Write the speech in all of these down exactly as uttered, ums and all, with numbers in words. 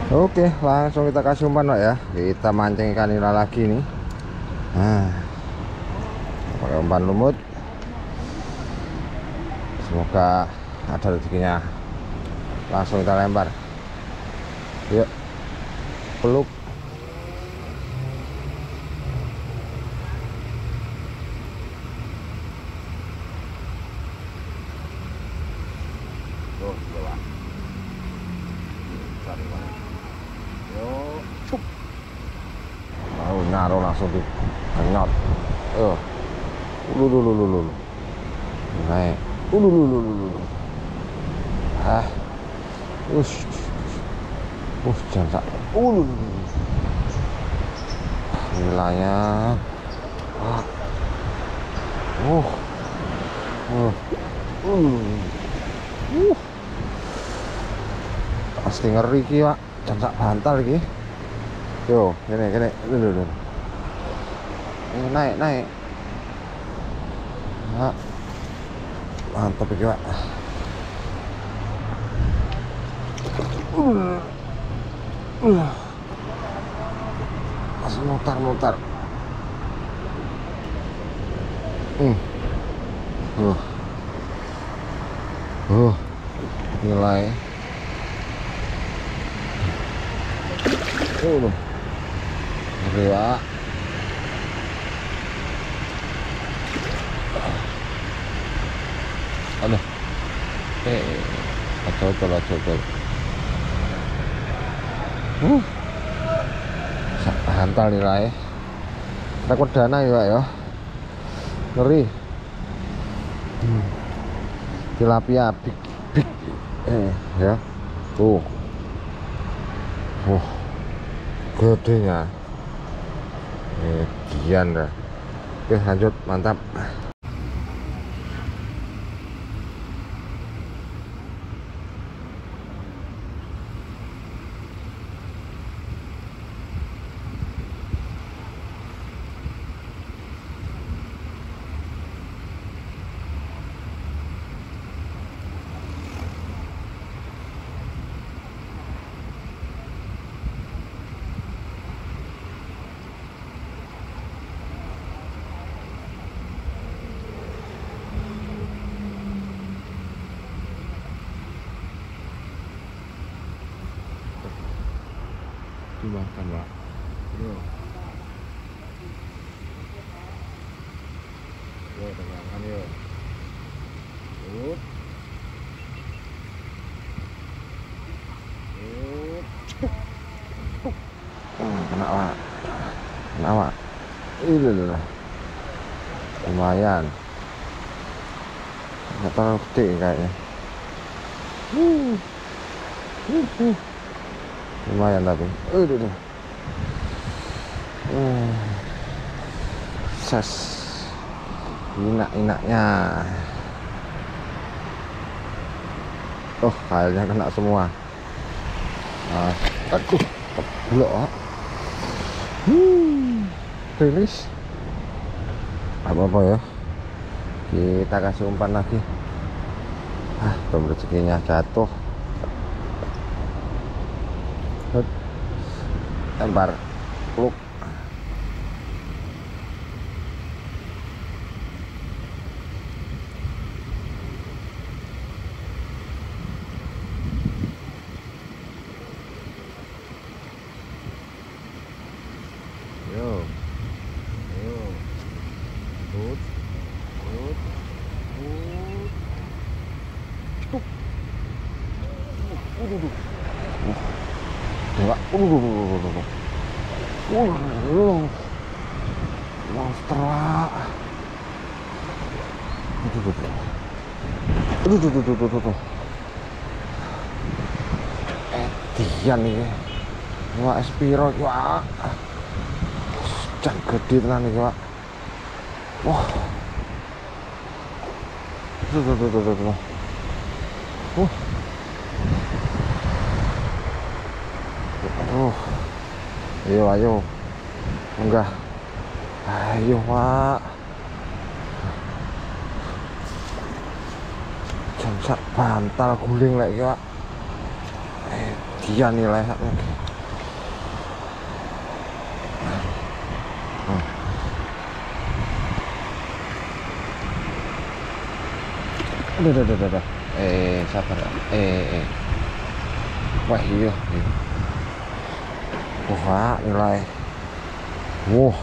Oke, langsung kita kasih umpan Pak ya. Kita mancing ikan nila lagi nih. Nah, pakai umpan lumut. Semoga ada rezekinya. Langsung kita lempar. Yuk, peluk. Tuh, coba. Cari mana? Yuk, cuk. Mau naruh langsung di kenyot. Oh, ulu ulu ulu ulu. Naik. Ulu ulu ulu ulu. Ah, ush, uh, jangan sak. Ulu ulu ulu. Nilainya. Ah. Uh. Uh. Uh. Uh. Pasti ngeri ki Pak, jam sak bantal iki. Yo, gini gini, dulu dulu. Ini naik naik. Nah, mantap iki Pak. Uh. Uh. Masih mutar mutar. Hmm. Uh. Uh. Nilai. Uh. Ngeri Pak. Aduh. Eh, acol acol acol. Uh. Sak hantal nilai. Rekor dana ya Pak ya. Ngeri. Hmm. Tilapia big big. Eh, ya. Tuh. Uh. Gedenya. Eh, gian dah. Oke, lanjut, mantap. Dimakan Pak. Yo. Yo, tegangkan yo. Up. Up. Oh, kena Pak. Kena Pak. Ini loh. Lumayan. Nggak terlalu gede kayaknya. Uh. Uh. Uh. Lumayan tapi. Aduh, aduh. Hmm. Ses. Inak-inaknya. Oh, kayaknya kena semua. Nah, aduh, keblok. Hmm. Rilis. Apa-apa ya. Kita kasih umpan lagi. Ah, belum rezekinya jatuh. Lempar peluk. Yo yo put put put cukup. Udah udah enggak, udah udah udah Uh, monster lah. Aduh, aduh, aduh, aduh, aduh, aduh, aduh. Edian nih, wah Espiro, wah, jangan gede tenan nih, wah, wah, aduh, aduh, aduh, aduh, aduh. Uh, aduh. Ayo, ayo, enggak, ayo Pak, jam sak bantal guling lagi Pak. dia nilai haknya. Udah, udah, udah, udah. Eh, sabar. Eh, eh. Wah, iya. Wah, nilai. Wah.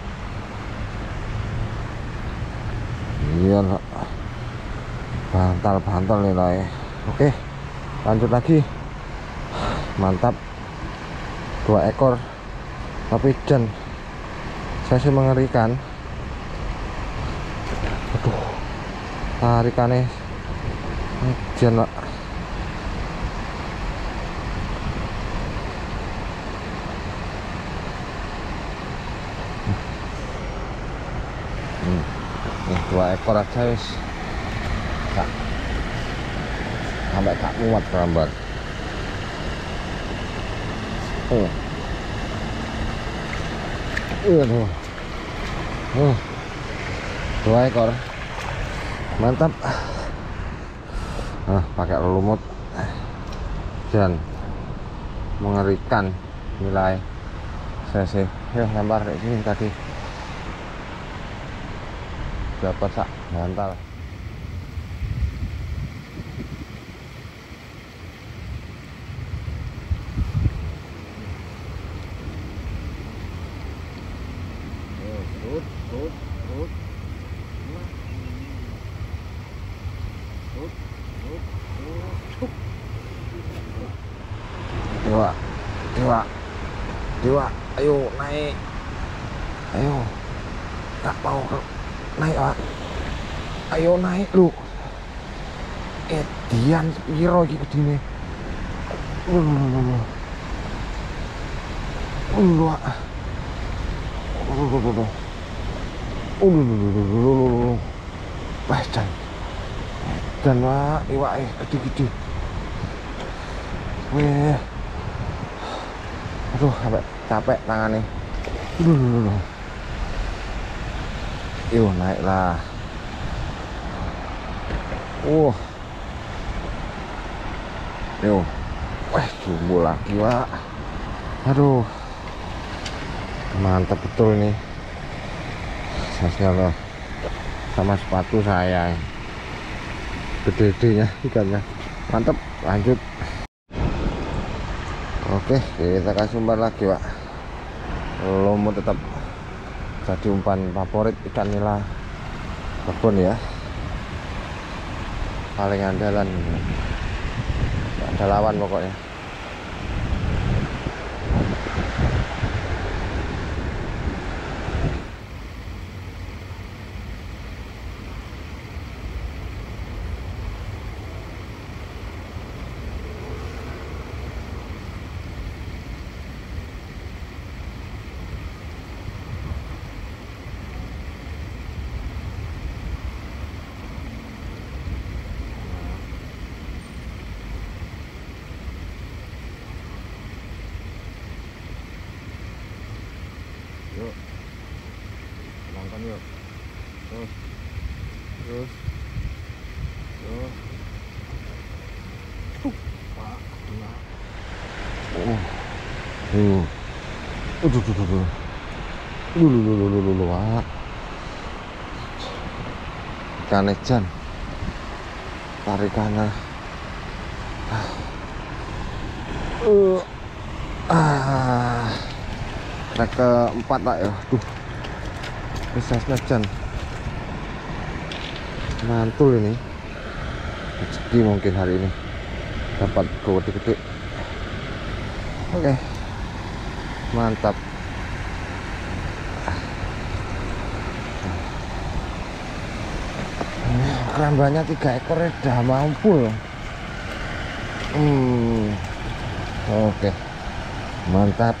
Iya, bantal-bantal nilai. Oke, lanjut lagi. Mantap. Dua ekor. Tapi jan. Saya sih mengerikan. Aduh. Tarikannya jan, Pak. Hmm. Nih, dua ekor aja wis. Kak. Sampai tak muat gambar. Oh. Waduh. Oh. Dua ekor. Mantap. Nah, pakai lumut dan mengerikan nilai. Saya sih ya lempar kayak gini tadi dapat sak bantal. Dewa, dewa, dewa, ayo naik, ayo, tak mau naik, Pak. Ayo naik lu. Eh, dian piro iki gedine. Uh, uh, uh, Wah, jan, jan, Pak, iwake gede-gede. Weh. Aduh, sampai capek tangannya. Aduh, yuk naiklah. Uh, yuk, wah jumbo lagi, Pak. Aduh, mantap betul ini. Sasnya loh, sama sepatu saya. Gede-gedenya ikannya, mantap. Lanjut. Oke, kita kasih umpan lagi, Pak. Lumut tetap jadi umpan favorit ikan nila kebun ya, paling andalan, nggak ada lawan pokoknya. Yuk, nonton yuk. Terus, terus, terus. Tuh, Pak, dua. Oh, tuh, tuh, tuh, tuh, tuh, lu, lu, lu, lu, lu, lu, Pak. Ikan ejan, tarikannya. Uh, ah. Trek keempat, Pak ya. Tuh. Besarnya jan. Mantul ini. Rezeki mungkin hari ini. Dapat gede-gede. Oke. Mantap. Kerambanya tiga ekor udah mampu. Hmm. Oke. Mantap.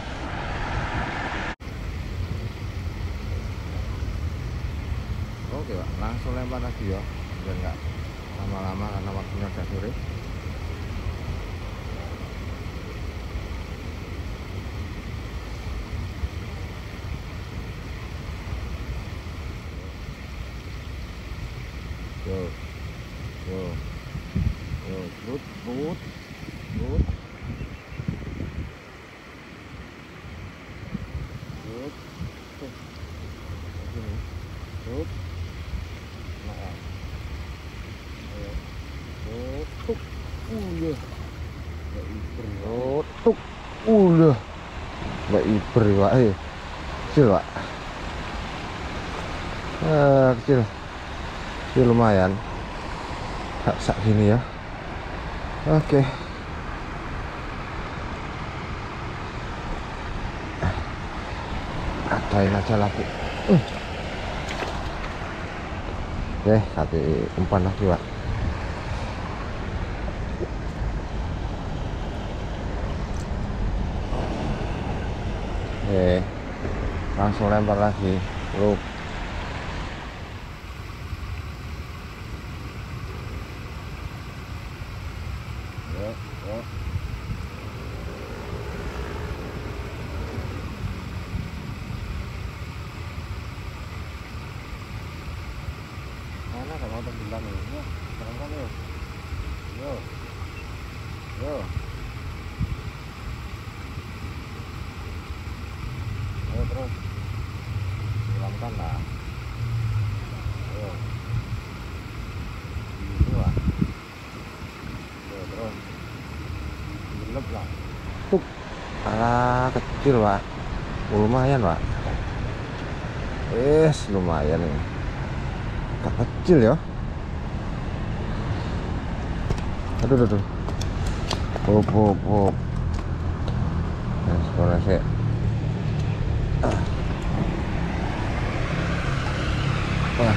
Oke, Pak, langsung lempar lagi ya, biar nggak lama-lama karena waktunya udah sore. Yo, yo, yo, brut, brut, brut. tuk, udah, nggak iber pak, eh, kecil pak, eh, kecil, kecil lumayan, tak sak gini ya, oke, adain aja lagi, uh. Oke, kasih umpan lagi pak. Oke, langsung lempar lagi loop. Yuk, yuk. Mana kamu tenggelam ya? Yuk, terangkan yuk. Yuk, yuk. Ayo terus, tenggelamkan lah. Ayo, ini lah. Ayo terus, gelap lah. Tuk, ah kecil pak, oh, lumayan pak. Yes, lumayan nih. Agak kecil ya. Aduh, aduh, aduh. Hop, hop, hop. Nah, sekolah saya. Ah. Wah.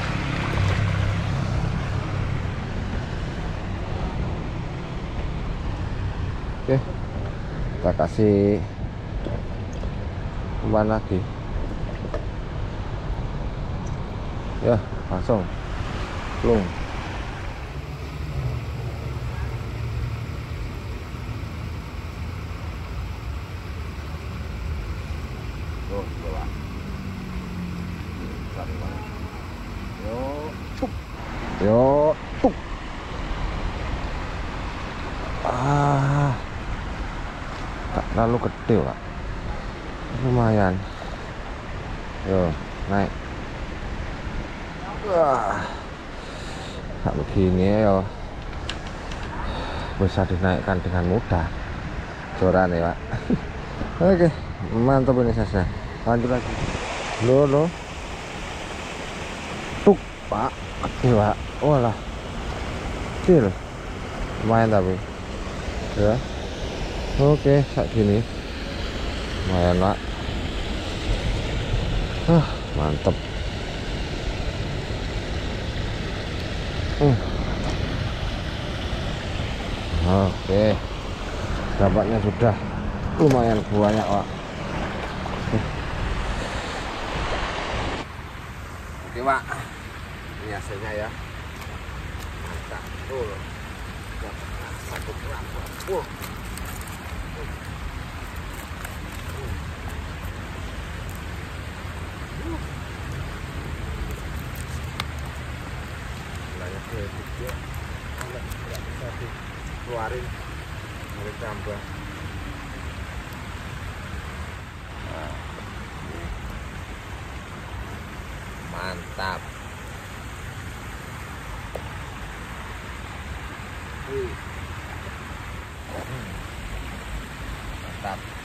Oke, kita kasih umpan lagi. Ya, langsung plung. Tuh, coba. Yo, cuk. Yo, cuk. Ah, tak terlalu gede pak, lumayan. Yo, naik. Wah, tak begini ya, bisa dinaikkan dengan mudah. Coran ya pak. Oke, mantap ini saya. Lanjut lagi. Lo lo, tuk pak, kecil pak. Walah, kecil, lumayan tapi. Ya, oke, kayak gini, lumayan pak. Ah, mantap. Hmm. Oke, dapatnya sudah lumayan banyak pak. Oke pak, ini hasilnya ya, mantap tuh, satu gram. Wow. Dia nggak bisa dikeluarin dari tambah. Nah, mantap. Wih. Mantap.